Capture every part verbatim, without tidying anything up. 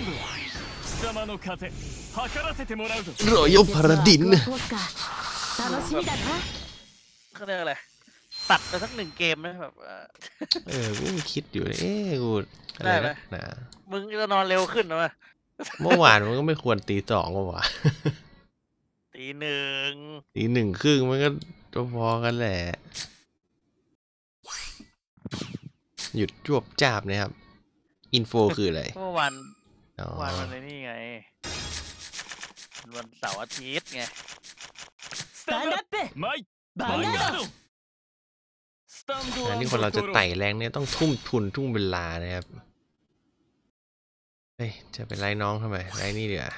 รอยพาราดินเขาเรียกอะไรตัดไปสักหนึ่งเกมนะแบบเออกูคิดอยู่เอ๊ะกูอะไรนะนะมึงจะนอนเร็วขึ้นนะเมื่อวานมันก็ไม่ควรตีสองว่ะตีหนึ่งตีหนึ่งครึ่งมันก็พอกันแหละหยุดจวบจ้าบนะครับอินโฟคืออะไรเมื่อวันวันวันนี้ไงวันเสาร์อาทิตย์ไงอันนี้คนเราจะไต่แรงเนี่ยต้องทุ่มทุนทุ่มเวลานะครับเฮ้ยจะไปไล่น้องทำไมไล่นี่เดี๋ยว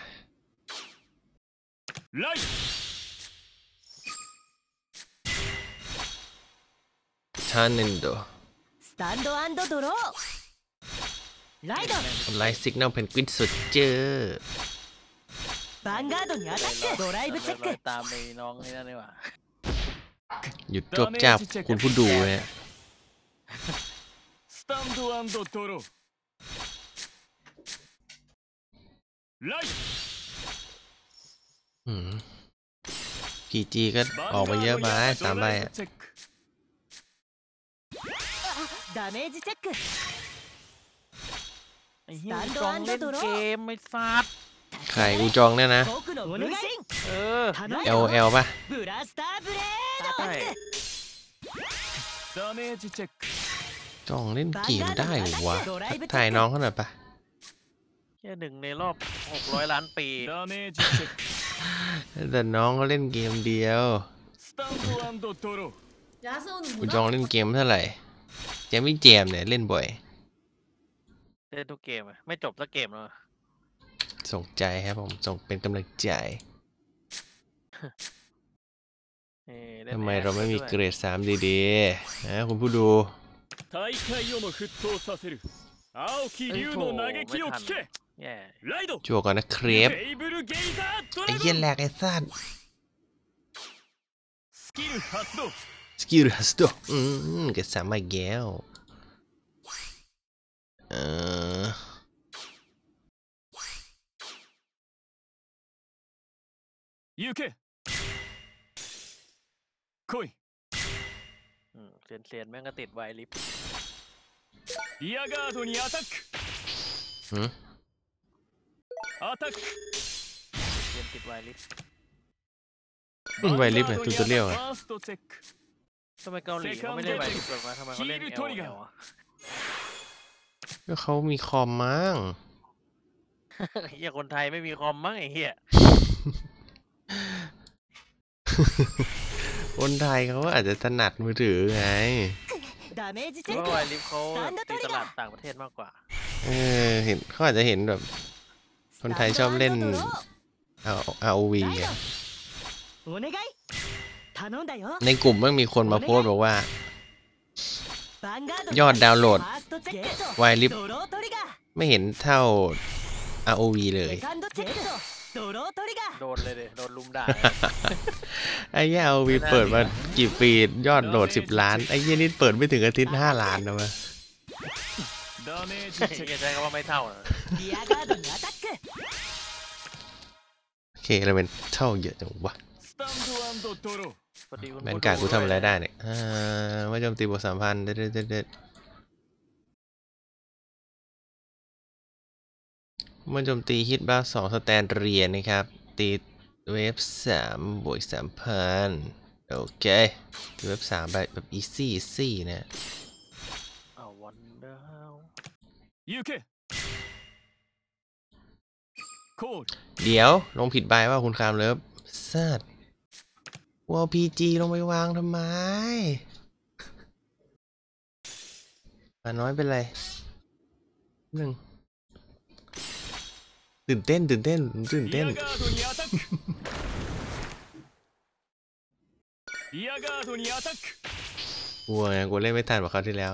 ท่านนินโดไลท์สิกแนลเพนกวินสุดเจอตามไปน้องนี่นั่นดีกว่าหยุดจวบจับคุณผู้ดูเนี่ยพีจีก็ออกมาเยอะไปสามใบอ่ะไอ้เหี้ยจองเล่นเกมไม่ฟาดใครกูจองเนี่ยนะเออเอล แอล ป่ะจองเล่นเกมได้หรือวะถ่ายน้องเขาหน่อยป่ะแค่หนึ่งในรอบหกร้อยล้านปีแต่น้องเขาเล่นเกมเดียวกูจองเล่นเกมเท่าไหร่แจมไม่แจมเนี่ยเล่นบ่อยเล่นทุกเกมไม่จบสักเกมเลยส่งใจครับผมส่งเป็นกำลังใจทำไมเราไม่มีเกรดสามดีๆนะคุณผู้ดูจั่วก่อนนะเครปไอ้เหี้ยแหลกไอ้สัตว์สกิลฮัสโตอืมเกรดสามมาแก้วเออยูเคคุยเซียนเซียนแม่งก็ติดไวลิฟเดียกาโดにアタックหืมアタックเซียนติดไวลิฟไวลิฟเนี่ยตูตัวเลี้ยวอะทำไมเกาหลีเขาไม่เล่นไวลิฟแบบว่าทำไมเขาเล่นเอลเอลอะก็เขามีคอมมั้งเฮียคนไทยไม่มีคอมมั้งไอ้เฮียคนไทยเขาอาจจะถนัดมือถือไงเพราะว่าไวลิฟเขาตีตลาดต่างประเทศมากกว่าเออเห็นเขาอาจจะเห็นแบบคนไทยชอบเล่น อาร์ โอ วี ไงในกลุ่มมันมีคนมาโพสต์บอกว่ายอดดาวน์โหลดไวลิฟไม่เห็นเท่า อาร์ โอ วี เลยโดนเลยเดโดนลุมด่าไอ้เหี้ย อาร์ โอ วี เปิดมากี่ปียอดโหลดสิบล้านไอ้เหี้ยนี่เปิดไม่ถึงอาทิตย์ห้าล้านนะวะใช่ก็ว่าไม่เท่าโอเคเราเป็นเท่าเยอะจังวะแบนการ์ดกูทำอะไรได้เนี่ยอ่าว่าโจมตีบวกสามพันเด็ดเด็ดเด็ดเมื่อโจมตีฮิตบ้าสองสแตนเรียนนะครับตีเวฟสามบวกสามพันโอเคเวฟสามแบบแบบอีซี่อีซี่นะเดี๋ยวลงผิดใบว่าคุณคามเลิฟซัดวอลพีจีลงไปวางทำไมป่าน้อยเป็นไรหนึ่งตื่นเต้นตื่นเต้นตื่นเต้นกลัวไงกลัวเล่นไม่ทันกว่าเขาที่แล้ว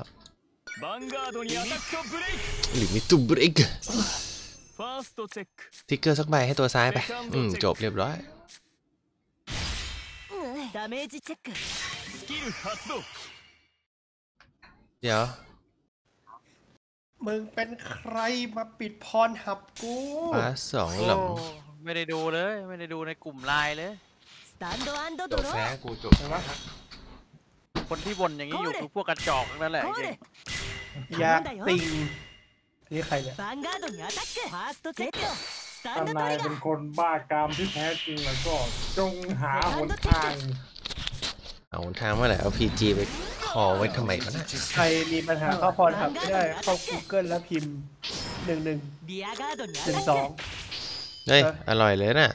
หรือมิตูเบรกทิกเกอร์สักใบให้ตัวซ้ายไปอืมจบเรียบร้อยเดี๋ยวมึงเป็นใครมาปิดพรหับกูฟ้าสองหลงโอ้ไม่ได้ดูเลย ไม่ได้ดูในกลุ่มไลน์เลยスタンドアンドจドบロแพ้ーกูจบเห็นปะคนที่บ่นอย่างนี้อยู่คือพวกกระจอกทั้งนั่นแหละゴจーริルงอยากติงนี่ใครเนี่ยヴァンガードにアタックファーストチェックスタンถ้าドトนายリガเป็นーคนบ้ากามที่แท้จริงแล้วก็จงหาหนทางเอาทางเมื่อไหร่เอาพีจีไปคอไว้ทำไมวะน่ะใครมีปัญหาเข้าพรหับไม่ได้เข้า Google แล้วพิมพ์หนึ่งหนึ่งリアガードにアหนึ่งタสッองクเฮ้ยอร่อยเลยน่ะ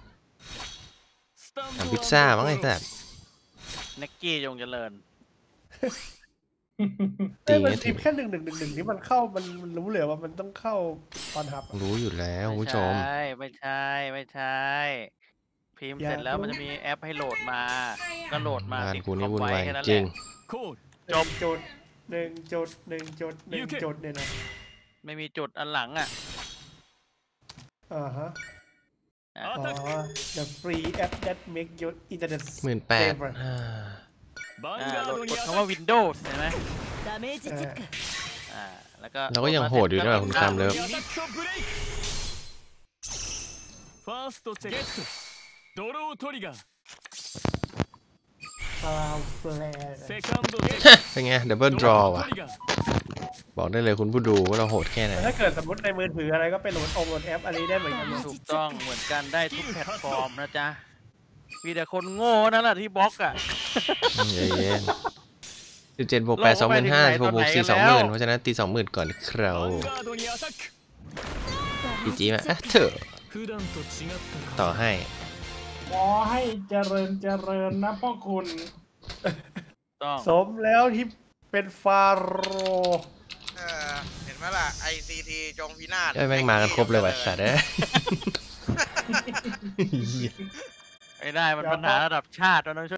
ทำพิซซ่ามั้งไอ้สัสๆนักกี้ยงเจริญเอ้ยมันตีพิมพ์แค่หนึ่งหนึ่งหนึ่งหนึ่งนี่มันเข้ามันมันรู้เลยว่ามันต้องเข้าพรหับรู้อยู่แล้วคุณไม่ผู้ชใช่มไม่ใช่ ไม่ใช่ พิมพ์อย่าเสร็จแล้วรู้มันจะมีแอปให้โหลดมา ก็โหลดมาบ้านติดกูคนี่อมวุ่นไว้วายแค่นั้นแหจริละงจบจุดหนึ่งจุดหนึ่งจุดหนึ่งจุดเนี่ยนะไม่มีจุดอันหลังอ่ะอ่าฮะอ่ะอ๋อ the free app that make your internet หมื่นแปด safer อ่าโหลดกดคำว่า Windows เห็นไหมダメージチェックอ่า แล้วก็เราก็ยังโหดอยู่ด้วยคุณคำเลิฟファーストチェックドロートリガーซาวแฟร์セカンドチェッเป็นไงดับเบิลクดรอドロว่ะートリガーบอกได้เลยคุณผู้ดูว่าเราโหดแค่ไหนถ้าเกิดสมมติในมือถืออะไรก็ไปโหลดองโหลดแอปอะไรได้เหมือนกันเลยถูกต้องเหมือนกันได้ทุกแพลตฟอร์มนะจ๊ะ มีแต่คนโง่นั่นแหละที่บล็อกอ่ะเย็นสิบเจ็ดบวกแปดสองหมื่นห้าสิบหกบวกสี่สองหมื่นเพราะฉะนั้นตีสองหมื่นก่อนครัヴบァンガードにアタックพีจีมาอ่ะเถอะ普段と違ったต่อให้ขอให้เจริญเจริญนะพ่อคุณต้องสมแล้วที่เป็นฟาโรห์เออเห็นไหมล่ะ ไอซีทีจงพินาศเอ้ยแม่งมากันครบเลยว่ะสัตว์เอ้ยไม่ได้มันปัญหาระดับชาติเราต้อง